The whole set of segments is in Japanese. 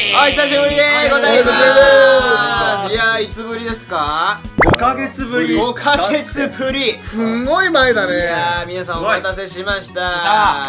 お久しぶりでございます。いや、いつぶりですか ？5ヶ月ぶり。 5ヶ月ぶり。 すんごい前だね。 いや、皆さんお待たせしました。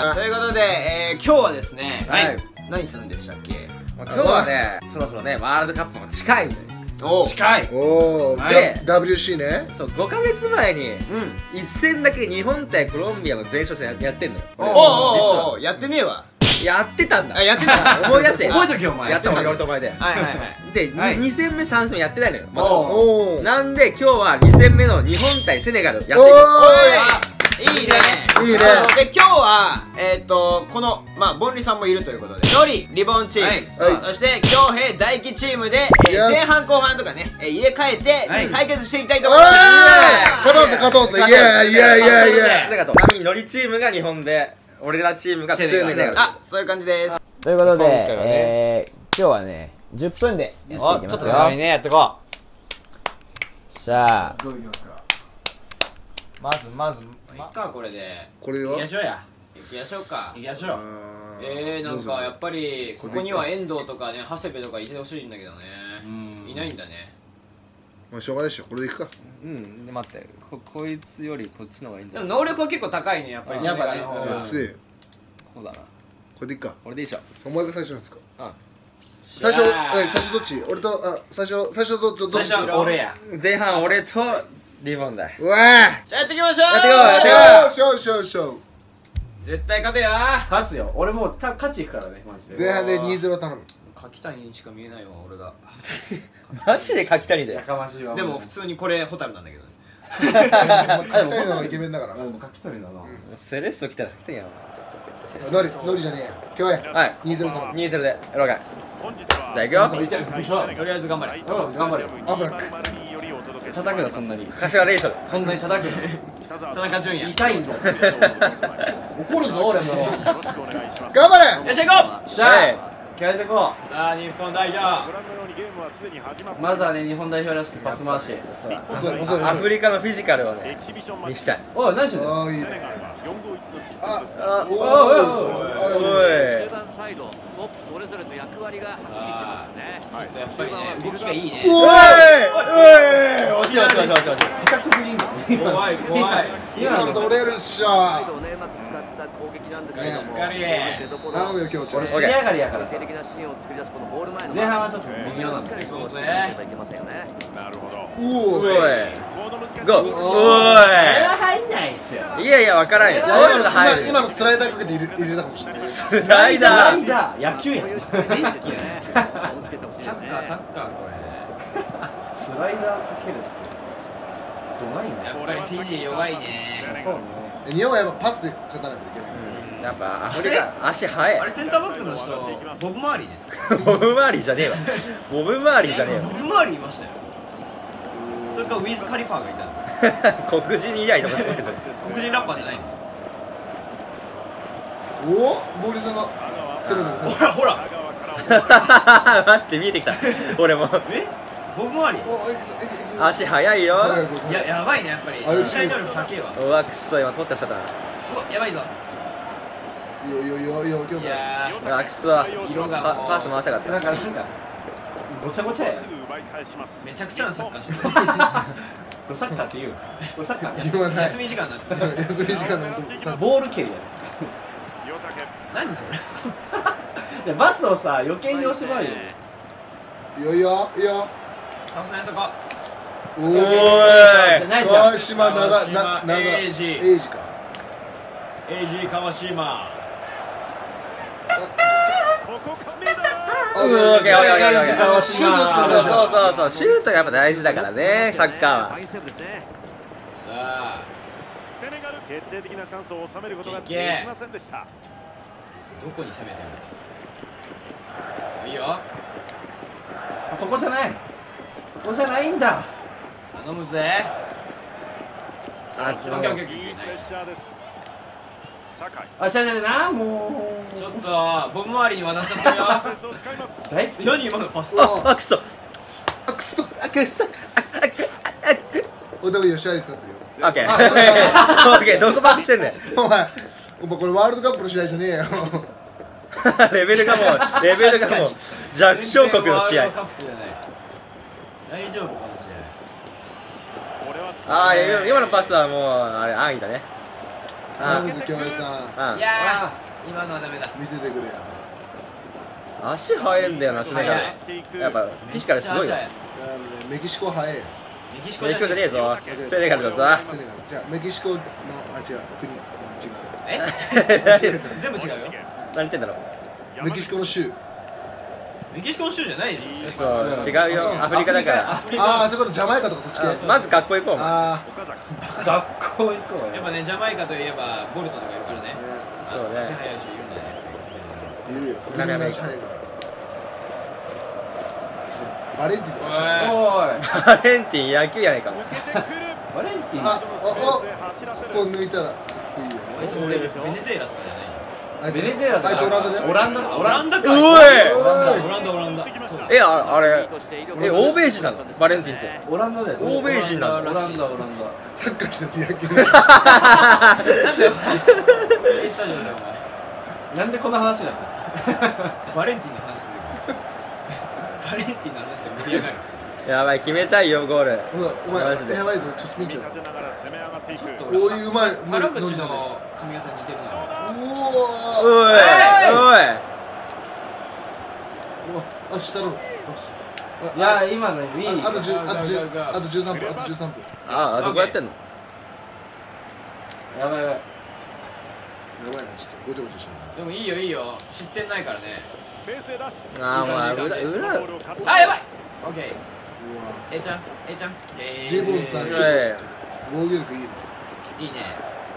ということで、今日はですね、何するんでしたっけ？ 今日はね、そろそろね、ワールドカップも近いんです。 近い。 おー、で WC ね。 そう、5ヶ月前に1戦だけ日本対コロンビアの前哨戦やってんのよ。 おお、やってねえわ。 やってたんだ。 やってた。 思い出せ。 覚えとけよお前。 やったの俺とお前で。 はいはいはい。 で、2戦目3戦目やってないのよ。 おー。 なんで今日は2戦目の日本対セネガルやっていく。 いいね。 いいね。 で、今日はこのボンリさんもいるということで、ノリリボンチーム、そして恭平大輝チームで前半後半とかね入れ替えて対決していきたいと思います。 勝とうぜ。いやいやいやいや。 ちなみにノリチームが日本で、俺らチームがセネガル。 あ、そういう感じです。ということで、今日はね10分でやっていきますよ。ちょっと長いね、やってこう。さあ、 どういきますか。 まずいっか、これでこれは行きましょうや。行きましょうか。行きましょう。なんかやっぱりここには遠藤とかね、長谷部とかいてほしいんだけどね。いないんだね。 まあしょうがないでしょ。これでいくか。 で、待って、こいつよりこっちの方がいいんじゃない？ 能力は結構高いね、やっぱり。やっぱね。 強い。 こうだな。 これでいくか。 俺でいいでしょ。 お前が最初なんですか。 うん。 最初どっち？俺と最初どっち？ 最初俺や。 前半俺とリボンだ。 うわー。 じゃあやっていきましょう。 やっていこう。しょう。 絶対勝てよ。 勝つよ。俺もう勝ちいくからね、マジで。 前半で 2-0 頼む。 柿谷にしか見えないわ、俺が。 マジで柿谷だよ。 やかましいわ。 でも普通にこれホタルなんだけど。 柿谷の方がイケメンだから。 柿谷だな。 セレッソ来たら柿谷やノリじゃねえよ。今日や。 はい。 2-0頼む。 2-0でやろうか。じゃあ行くよ。 とりあえず頑張れ。 頑張れよ。 アフラック。 叩くな、そんなに。 柏レイソル。 そんなに叩くな。 田中純也。 痛いんだ。怒るぞ、俺も。 頑張れ。 よっしゃ行こう。 しゃあ、気合いでこう。 さあ日本代表。 まずはね、日本代表らしくパス回し。 遅い。 アフリカのフィジカルをね、見したい。 おい、何してんの？ ああいいね。 おい。 中盤サイド、トップそれぞれの役割がはっきりしてますよね。 やっぱりね、動きがいいね。 惜しい。 下手くそすぎんの。 怖い。 今の取れるっしょ。 サイドをね、うまく使った攻撃なんですけども、 頼むよ今日。 俺仕上がりやからさ。 決定的なシーンを作り出すこのゴール前の前半はちょっと微妙なんだ。 しっかりそうしていかないといけませんよね。 おお。 ゴー。 入んないっすよ。 いや分からんよ。 今のスライダーかけて入れたかもしれない。 スライダー。 野球やん。 大好きやね。打ってってほしいですね。 サッカーこれ。 スライダーかける。どないんだ。 やっぱりフィジー弱いね。 そうね。 日本はやっぱパスで勝たないといけない。 やっぱアフリカ足速い。 あれセンターバックの人ボブマーリーですか？ ボブマーリーじゃねえわ。ボブマーリーじゃねえわ。 ボブマーリーいましたよ。それからウィズ・カリファーがいた。 黒人以来とかってた。 黒人ラッパーじゃないです。 おお、ボールさんが攻めてる。 ほら。 待って見えてきた。俺も。 ボブマーリー。 足速いよ。 やばいね、やっぱり身体能力高えわ。 うわくそ、今取ったしちゃったな。 うわ、やばいぞ。 いいよ、今日いやうわくそ、パス回したかった。 なんかごちゃごちゃや。 めちゃくちゃなサッカーしてる。 これサッカーって言う。これサッカー。 言わない。 休み時間になってる。 休み時間のとボール蹴りや。 何それ。 でバスをさ余計に押してまうよ。 いいよ。 倒すなそこ。 おおじゃないじゃん。 川島エイジか。 エイジ川島。 シュートを作る。そうシュートがやっぱ大事だからね、サッカーは。 ファインセーブですね。 さあセネガル決定的なチャンスを収めることができませんでした。 どこに攻めてる？いいよ。 そこじゃない。そこじゃないんだ。 頼むぜ。 あ、 いいプレッシャーです。 あ、違うな、もう。 ちょっとボブ周りに渡っちゃったよ。 大好き。 何今のパス。 あ、くそ。 おでも吉原使ってるよ。 オッケー。オッケー、どこパスしてんねん。 お前これワールドカップの試合じゃねえよ。 レベルがもう弱小国の試合。 大丈夫この試ああ、今のパスはもうあれ安易だね。 頼むぞ京平さ合。いやー今のはダメだ。 ん見せてくれや。 足速いんだよな、セネガル。やっぱフィジカルすごいよ。 メキシコ早い。 メキシコメキシコじゃねえぞ、セネガルだぞ。 セネガルじゃあメキシコの違う国違う。 全部違うよ。 何言ってんだろう。 メキシコの州。 メキシコの州じゃないでしょ。 そう、違うよ、アフリカだから。 ああ、ということジャマイカとかそっち系。 まず学校行こう。 あ学校行こうよ。 やっぱねジャマイカといえばボルトとかいるからね。 あ、 そうね。 足速い人いるんだね。 いるよ。 南アメリカ。 バレンティンとかしてる。 おい。 バレンティン野球やないか。 バレンティン。 あ、ここ抜いたらかっこいいよ。 あいつモデルベネズエラとかじゃない。 あいつベネズエラだ。 あいつオランダで。 オランダ。 オランダか。 おい。 オランダ。 え、あれ、欧米人なの？バレンティンって。 オランダだよ。 欧米人なんだ。 オランダ。 サッカーしてて野球。 なんでこんな話なの？ バレンティンの話で。バレンティンの話で盛り上がる。 やばい、決めたいよゴール。 お前マジでやばいぞ、ちょっと見ちゃう。 立てながら攻め上がっていく。 こういううまい原口の髪型に似てるな。 うおいわおい。 あ、下の。 いや今のいい。 あと13分。あと13分。 あ、どこやってんの？ やばい。 やばいな、ちょっとごちゃごちゃしてでもいいよ。失点ないからね。 スペースへ出す。 あー、もう裏。 あやばい。オッケー。 る。うわ A ちゃん。 リボンさんおい。 防御力いいね。 いいね。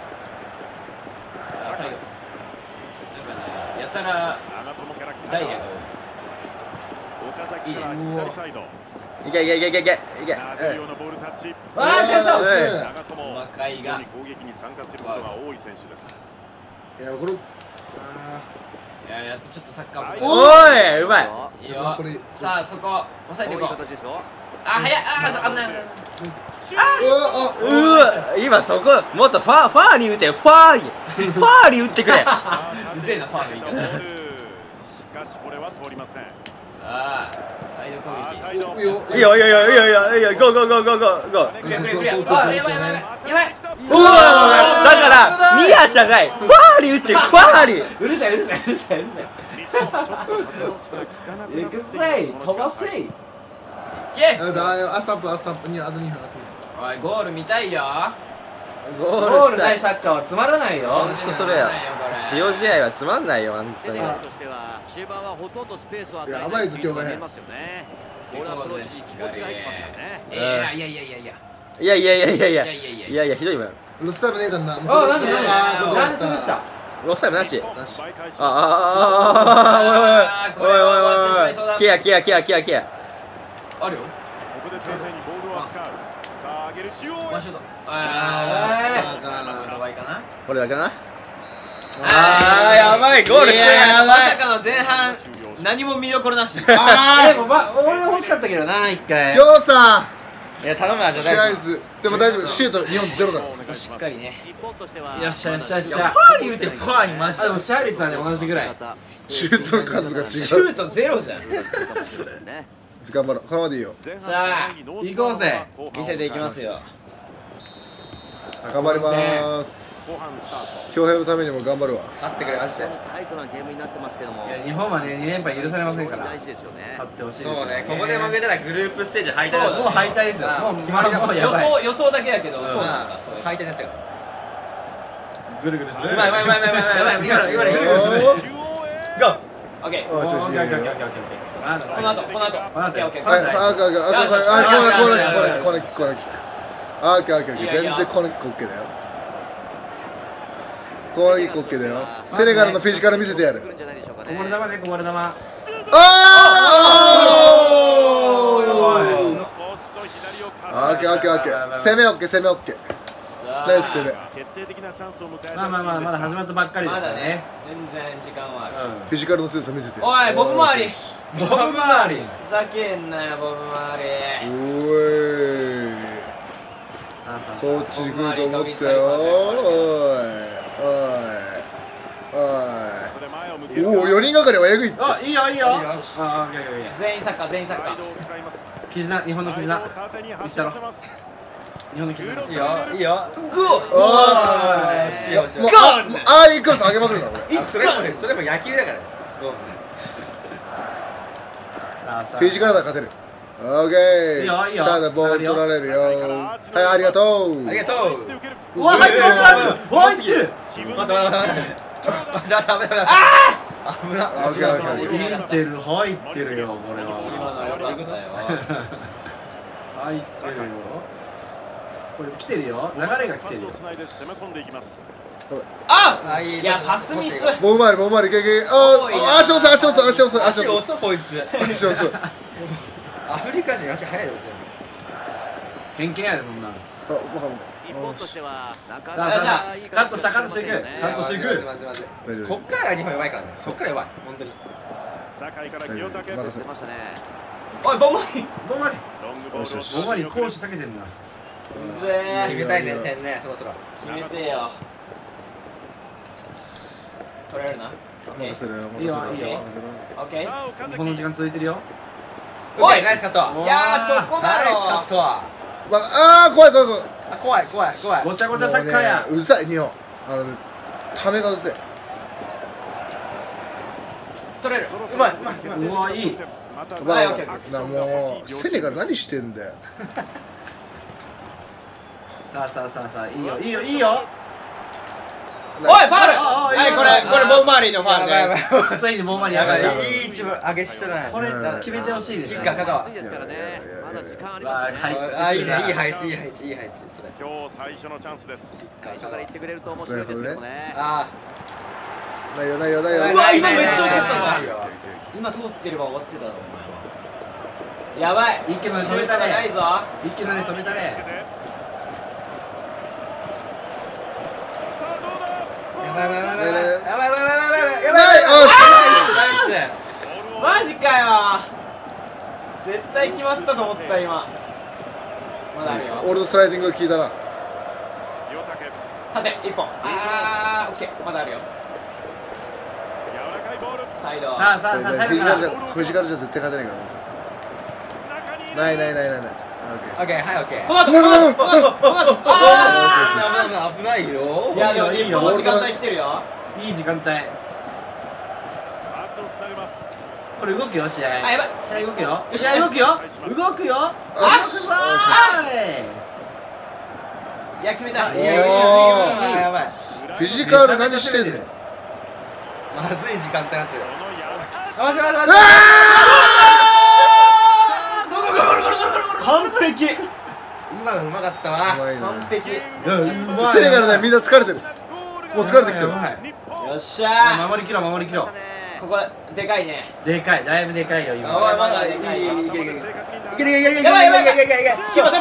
最後。なんかね、やたらダイレが岡崎から左サイド。 いけ。 投げるようなボールタッチ。 あー、チャンス。 長友細かいが非常に攻撃に参加することが多い選手です。 いや、これ。 いや、やっとちょっとサッカーおおい、うまい。 いいよ。さあ、そこ、押さえていこう。あ、早い。危ない。 うわ、今そこ、もっとファーに打て、ファーに打ってくれ。 うぜえな、ファーの言い方。 しかしこれは通りません。 さあ、サイド攻撃。 サイド。 いいよ、ゴー。 クリア。あ、やばい。 うわ、だからミヤじゃない、ファーに打って、ファーに。 うるさい。 日本ちょっと立て直しが効かなくなってきています。 飛ばせい。 いけ。 あ3分、あと2分。 おい、ゴール見たいよ。 ゴゴールないールしたい。 サッカーはつまらないよ。 本当それや。塩試合はつまんないよ、本当に。 セネガルとしては中盤はほとんどスペースを与えないやばいぞ今日はね見えますよね。ボールアプローチに気持ちが入ってますからね。 いいや、ひどいもん。 ロスタイムねえかんな。 あ、なんで潰した。 ロスタイムなし。 なし。 おい。ケア。 あるよ。 ここで丁寧にボールを扱う。さあ上げる中央へ。 ワンショット。 あ白バイかな。 これだけな。やばい、ゴールしてない。 まさかの前半何も見どころなし。 でも俺欲しかったけどな、一回。 今日さいや、頼むな、じゃ試ない。 合率でも大丈夫、シュート日本ゼロだ。 しっかりね。 日本としてはよっしゃ。 ファーに打て、ファーにマジあ、でも支配率はね同じぐらい。 シュートの数が違シュう。 ートゼロじゃん。 頑張ろう、このままでいいよ。 前半さあ行こうぜ。 見せていきますよ。 頑張ります後半スタート。 恭平のためにも頑張るわ。 勝ってくれ、マジで。 タイトなゲームになってますけども。 いや、日本はね2連敗許されませんから。 大事ですよね。 勝ってほしいですよ。 そうね、ここで負けたらグループステージ敗退だぞ。 もう敗退ですよ。もう決まりだもん。 やばい。 予想だけだけど、そうなんだ。 敗退になっちゃう。 ぐるぐるする。 うまい。今の中央へ。 ゴー。 オッケー。 おい、よしよしよし。 この後。オッケー。 はい、コーナーキック。オッケー。全然コーナーキック OK だよ。コーナーキック OK だよ。セネガルのフィジカル見せてやる。 こぼれ球ね、こぼれ球。 あーオッケー。攻め OK。ナイス攻め。 決定的なチャンスを迎えた。 まだ始まったばっかりですからね。 全然時間はある。 フィジカルの強さ見せて。 おい、ボブ周り。 ボブ周り。 ふざけんなよ、ボブ周り。 おい。そっちに来ると思ってたよ。おい。 ここで前をおお、4人がかりはえぐいって。 あ、いいよいいよ。あ、 全員サッカー全員サッカー。 絆、日本の絆。見せたろ。日本の絆。 いいよいいよ。 グー。 あしようしよう。 ああいうクロス上げまくるから俺。 それも野球だからね。 フィジカルだ勝てる。オッケー。 いいよいいよ。 ただボール取られるよ。はい、ありがとう。 ありがとう。 うわ、入ってる入ってる。 待ってダメだ。ああ。危な。 オッケーオッケー。 入ってる入ってるよこれは。入ってるよ。これ来てるよ。流れが来てるよ。 あ、いやパスミス。 もう回りいけいけ。あ、足遅いこいつ。 足遅い。 アフリカ人足速いですよ。 偏見やでそんなの。 あ、わかんない。 日本としてはなかさあなかカットしていく。 こっから日本弱いからね。そっから弱い本当に。 酒井から清武出ましたね。 おいボンマリ。 ボンマリよしよし。 攻守たけてんな。 決決めたいね点ねそろそろ。 決めてよ。取れるな。 任せるよ。 いいよいいよ。 オッケー。 日本の時間続いてるよ。 おいナイスカット。 いやそこだろ。 ナイスカット。 ああ、怖い。 怖い。 ごちゃごちゃサッカーや。 うるさい日本。ためがうるせえ。 取れる。 うわいい。 もうセネガル何してんだよ。 さあいいよ。 おいファウル。はいこれボンマリーのファウルです。 ついにボンマリー上がる。 いい位置上げしてない。 これ決めてほしいです。 キッカー香川。 暑いですからね。まだ時間ありますね。 あいいねいい配置。 今日最初のチャンスです。 最初から言ってくれると面白いですけどね。 あないよ。 うわ今めっちゃ惜しかったぞ。今通ってれば終わってたぞお前は。やばい。 一気に止めたね。 ないぞ。 一気に止めたね。 やばい。 マジかよ。絶対決まったと思った今。まだあるよ。 俺のスライディングが効いたな。 縦一本。オッケーまだあるよ。サイド。 さあサイドから。 フィジカルじゃ絶対勝てないから。ない。 オッケーはいオッケー。 この後危ないよ。 いやでもいいよ。時間帯来てるよ。 いい時間帯。これ動くよ試合。 あやばい。 試合動くよ。 いや決めた。 やばい。 フィジカル何してんの。 まずい時間帯になってる。 完璧。 今のうまかったわ。 完璧。 セネガルねみんな疲れてる。もう疲れてきてる。 よっしゃー。 守りきろ。 ここでかいね。 でかい、だいぶでかいよ今。 おいまだいける。 やばい。 決まってる。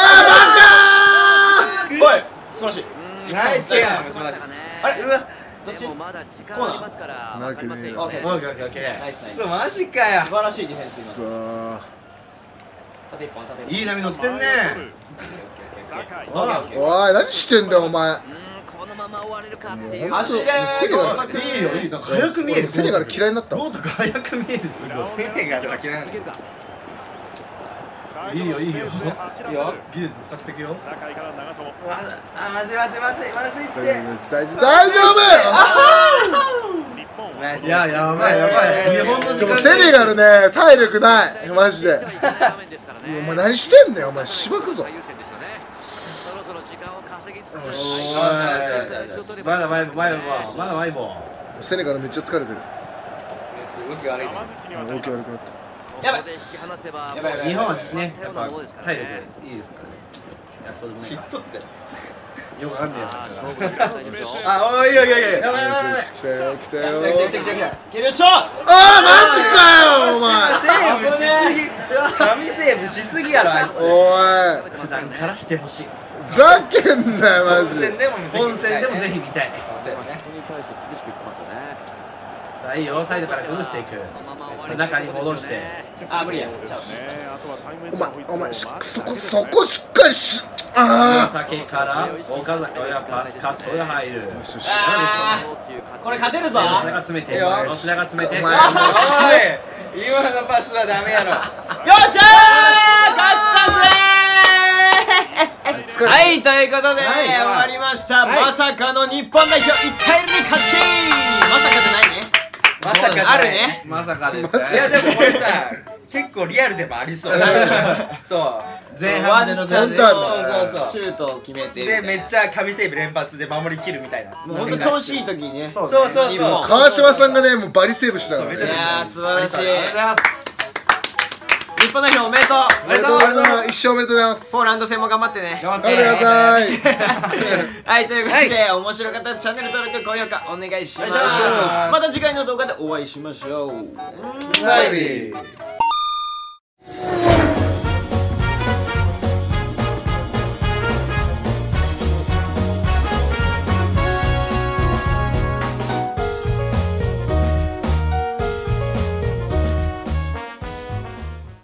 おい素晴らしい。 ナイスや。 あれうわどっち。 まだ時間ありますから分かりませんよ。 オッケー。 オッケー。 そうマジかよ。 素晴らしいディフェンス今。縦一本。 いい波乗ってんね。 おい何してんだよお前。 このまま終われるかっていう。 走れセネガルいいよ。早く見える。 セネガル嫌いになった。 ゴーとか早く見えるすごい。 セネガルは嫌いなんだ。 いいよ。技術使ってくよ。 まずいって。 大丈夫。 いややばい。日本の時間。 セネガルね体力ないマジで。お前何してんだよお前しばくぞ。 まだ前棒。 セネガルめっちゃ疲れてる。 動き悪いね。 動き悪くなった。 やばい。 引き離せばやばい。 日本はねやっぱ体力いいですからね。いやそうでもない。 ヒットってよくわかんねえよ。 あおいやばい。 来たよ。 来いるっしょ。 ああマジかよお前。 神セーブしすぎやろあいつ。 おい普段からしてほしい。 ふざけんなよマジで。 本戦でもぜひ見たい。 ここに対して厳しく言ってますよね。 さあいいよサイドから崩していく。中に戻して。 あ無理や。 お前そこしっかりし。あ竹から岡崎親パスカットが入る。 これれ勝てるぞ。 吉田が詰めて、吉田が詰めて。 お前おい今のパスはダメやろ。 よっしゃー勝ったぜー。はいということで終わりました。まさかの日本代表1対0で勝ち。まさかじゃないね。 まさかじゃないあるね。 まさかです。 いやでもこれさ結構リアルでもありそうそう前半でのワンチャンでそうそうそうシュートを決めてでめっちゃ神セーブ連発で守りきるみたいなもうほんと調子いい時にね。 そうそうそう日本川島さんがねもうバリセーブしてたからね。 そうめっちゃいやー素晴らしい。 ありがとうございます。 日本代表おめでとう。 おめでとうございます。一生おめでとうございます。 ポーランド戦も頑張ってね。 頑張頑張ってください。 はいということで面白かったらチャンネル登録高評価お願いします。 お願いしますまた次回の動画でお会いしましょう。 バイビー。